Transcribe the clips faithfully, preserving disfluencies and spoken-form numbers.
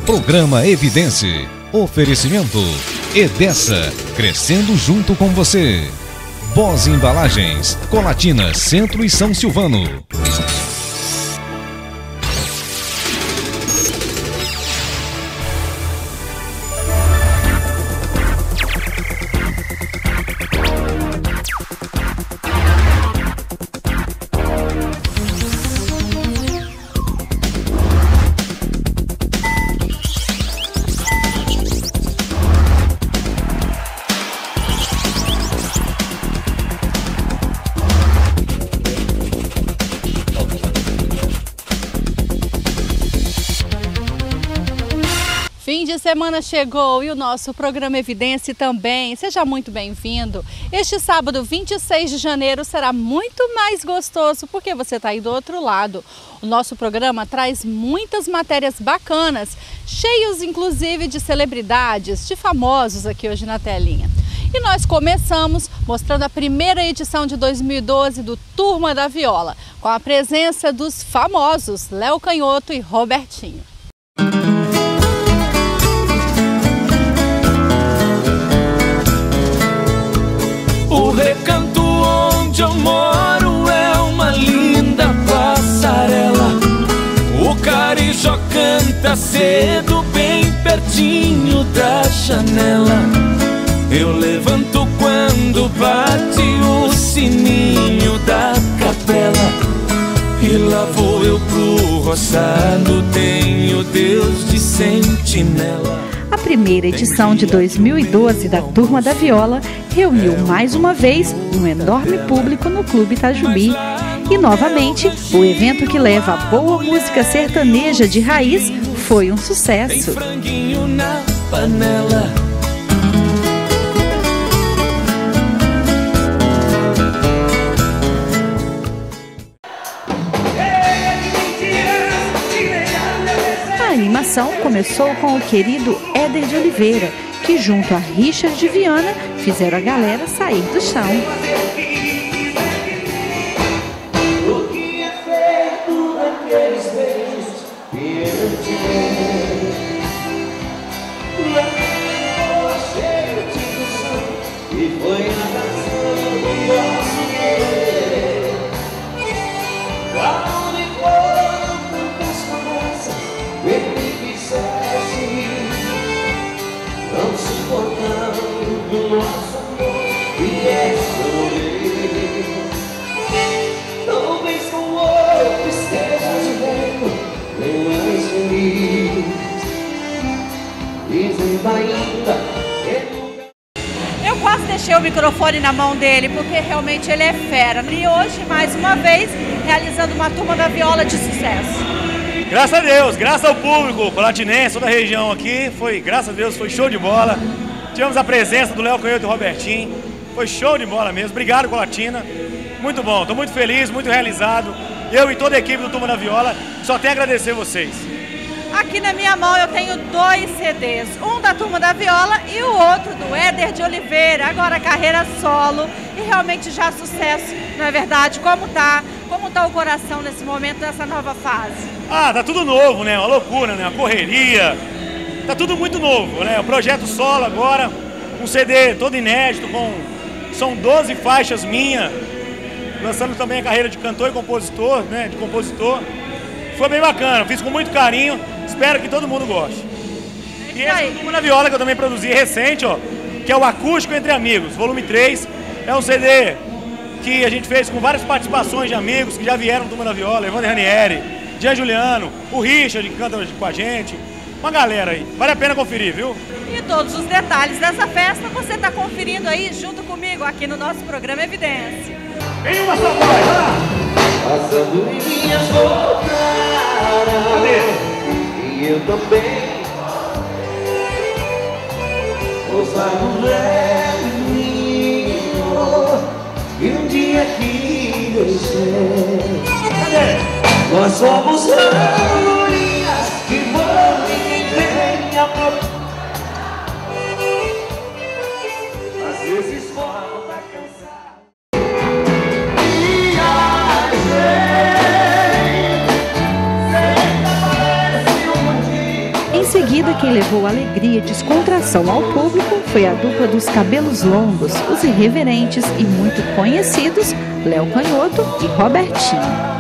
Programa Evidência. Oferecimento Edessa, crescendo junto com você. Boss Embalagens, Colatina, Centro e São Silvano. Fim de semana chegou e o nosso programa Evidência também. Seja muito bem-vindo. Este sábado, vinte e seis de janeiro, será muito mais gostoso porque você está aí do outro lado. O nosso programa traz muitas matérias bacanas, cheios inclusive de celebridades, de famosos aqui hoje na telinha. E nós começamos mostrando a primeira edição de dois mil e doze do Turma da Viola, com a presença dos famosos Léo Canhoto e Robertinho. O recanto onde eu moro é uma linda passarela. O carijó canta cedo bem pertinho da janela. Eu levanto quando bate o sininho da capela. E lá vou eu pro roçado, tenho Deus de sentinela. A primeira edição de dois mil e doze da Turma da Viola reuniu mais uma vez um enorme público no Clube Itajubi. E novamente, o evento que leva a boa música sertaneja de raiz foi um sucesso. Tem franguinho na panela. A animação começou com o querido Éder de Oliveira, que junto a Richard Viana fizeram a galera sair do chão. O que é feito daqueles beijos que eu te dei? Levou cheio de ilusão e foi na canção do nosso querer. Quando foram tantas promessas, ele quisesse, não suportando do nosso amor e é sofrer. Talvez com outro esteja vivendo bem mais feliz, dizendo ainda. Eu quase deixei o microfone na mão dele, porque realmente ele é fera. E hoje, mais uma vez, realizando uma Turma da Viola de sucesso. Graças a Deus, graças ao público colatinense, toda a região aqui, foi, graças a Deus, foi show de bola. Tivemos a presença do Léo Canhoto e do Robertinho, foi show de bola mesmo. Obrigado, Colatina, muito bom, estou muito feliz, muito realizado. Eu e toda a equipe do Turma da Viola, só tenho a agradecer vocês. Aqui na minha mão eu tenho dois C Ds, um da Turma da Viola e o outro do Éder de Oliveira, agora carreira solo e realmente já sucesso, não é verdade? Como tá? Como tá o coração nesse momento, nessa nova fase? Ah, tá tudo novo, né? Uma loucura, né? Uma correria, tá tudo muito novo, né? O projeto solo agora, um C D todo inédito, com são doze faixas minhas, lançando também a carreira de cantor e compositor, né? De compositor. Foi bem bacana, fiz com muito carinho, espero que todo mundo goste. E esse é o Turma da Viola que eu também produzi recente, ó, que é o Acústico Entre Amigos, volume três. É um C D que a gente fez com várias participações de amigos que já vieram do Turma da Viola, Evandro Ranieri, Jean Juliano, o Richard que canta com a gente, uma galera aí, vale a pena conferir, viu? E todos os detalhes dessa festa você está conferindo aí junto comigo aqui no nosso programa Evidência. Vem uma só voz, vai lá! Passando em minhas voltaram, e eu também pousado velhinho, e um dia que deixei. Nós somos andorinhas que voam e vem a própria. Às vezes volta cansado. seguida, quem levou alegria e descontração ao público foi a dupla dos cabelos longos, os irreverentes e muito conhecidos Léo Canhoto e Robertinho.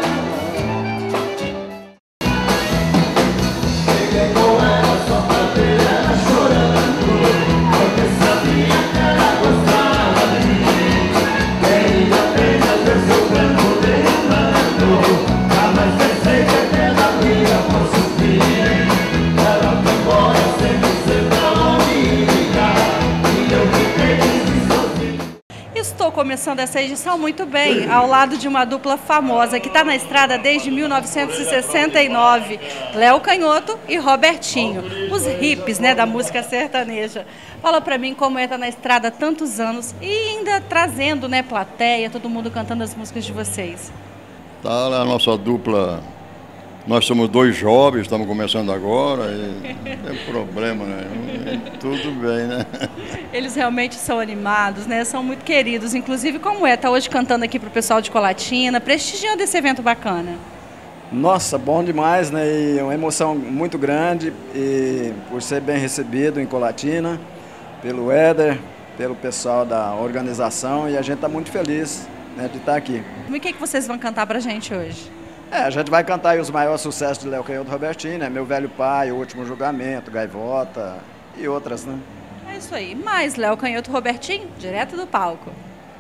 Estou começando essa edição muito bem, ao lado de uma dupla famosa que está na estrada desde mil novecentos e sessenta e nove, Léo Canhoto e Robertinho, os hippies, né, da música sertaneja. Fala pra mim como é estar na estrada há tantos anos e ainda trazendo, né, plateia, todo mundo cantando as músicas de vocês. Tá lá a nossa dupla, nós somos dois jovens, estamos começando agora, e não tem problema, né? Tudo bem, né? Eles realmente são animados, né? São muito queridos. Inclusive, como é? Tá hoje cantando aqui pro pessoal de Colatina, prestigiando esse evento bacana. Nossa, bom demais, né? E uma emoção muito grande e por ser bem recebido em Colatina, pelo Éder, pelo pessoal da organização, e a gente está muito feliz, né, de estar aqui. E o que, que vocês vão cantar pra gente hoje? É, a gente vai cantar aí os maiores sucessos de Léo Canhoto e Robertinho, né? Meu Velho Pai, O Último Julgamento, Gaivota e outras, né? É isso aí. Mais Léo Canhoto e Robertinho, direto do palco.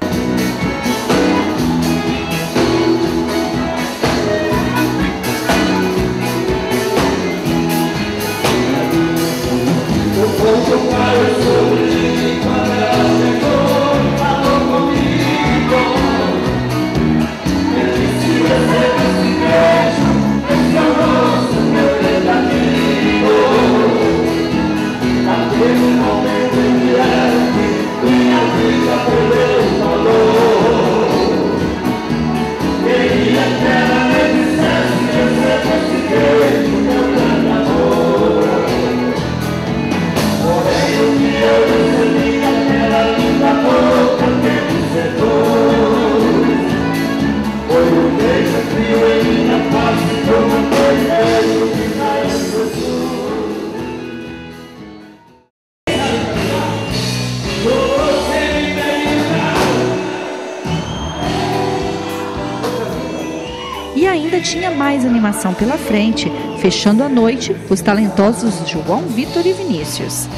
E ainda tinha mais animação pela frente, fechando a noite os talentosos João Vitor e Vinícius.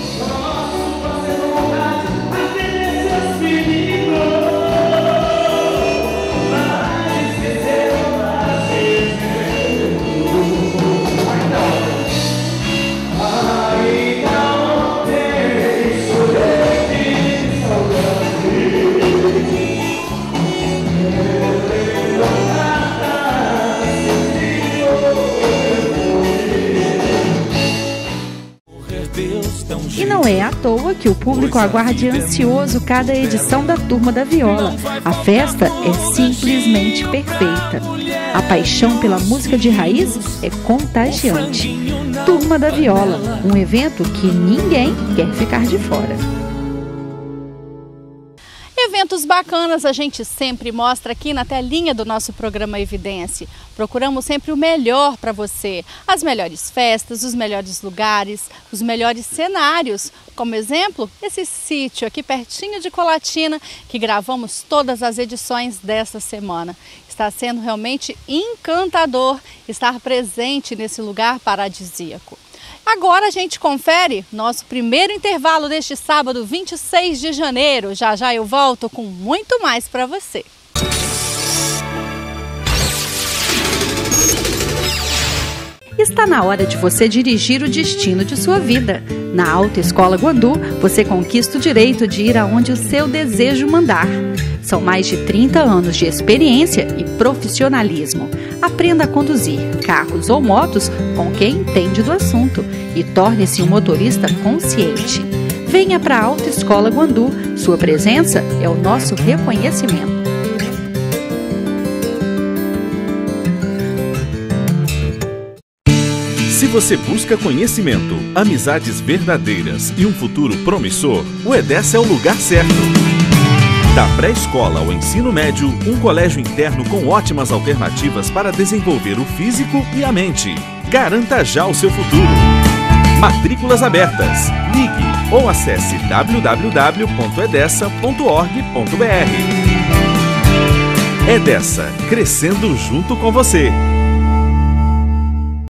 E não é à toa que o público aguarde ansioso cada edição da Turma da Viola. A festa é simplesmente perfeita. A paixão pela música de raiz é contagiante. Turma da Viola, um evento que ninguém quer ficar de fora. Eventos bacanas a gente sempre mostra aqui na telinha do nosso programa Evidência. Procuramos sempre o melhor para você. As melhores festas, os melhores lugares, os melhores cenários. Como exemplo, esse sítio aqui pertinho de Colatina, que gravamos todas as edições dessa semana. Está sendo realmente encantador estar presente nesse lugar paradisíaco. Agora a gente confere nosso primeiro intervalo deste sábado, vinte e seis de janeiro. Já já eu volto com muito mais para você. Está na hora de você dirigir o destino de sua vida. Na Autoescola Guandu, você conquista o direito de ir aonde o seu desejo mandar. São mais de trinta anos de experiência e profissionalismo. Aprenda a conduzir carros ou motos com quem entende do assunto e torne-se um motorista consciente. Venha para a Autoescola Guandu. Sua presença é o nosso reconhecimento. Se você busca conhecimento, amizades verdadeiras e um futuro promissor, o Edessa é o lugar certo. Da pré-escola ao ensino médio, um colégio interno com ótimas alternativas para desenvolver o físico e a mente. Garanta já o seu futuro. Matrículas abertas. Ligue ou acesse w w w ponto edessa ponto org ponto br. Edessa, crescendo junto com você.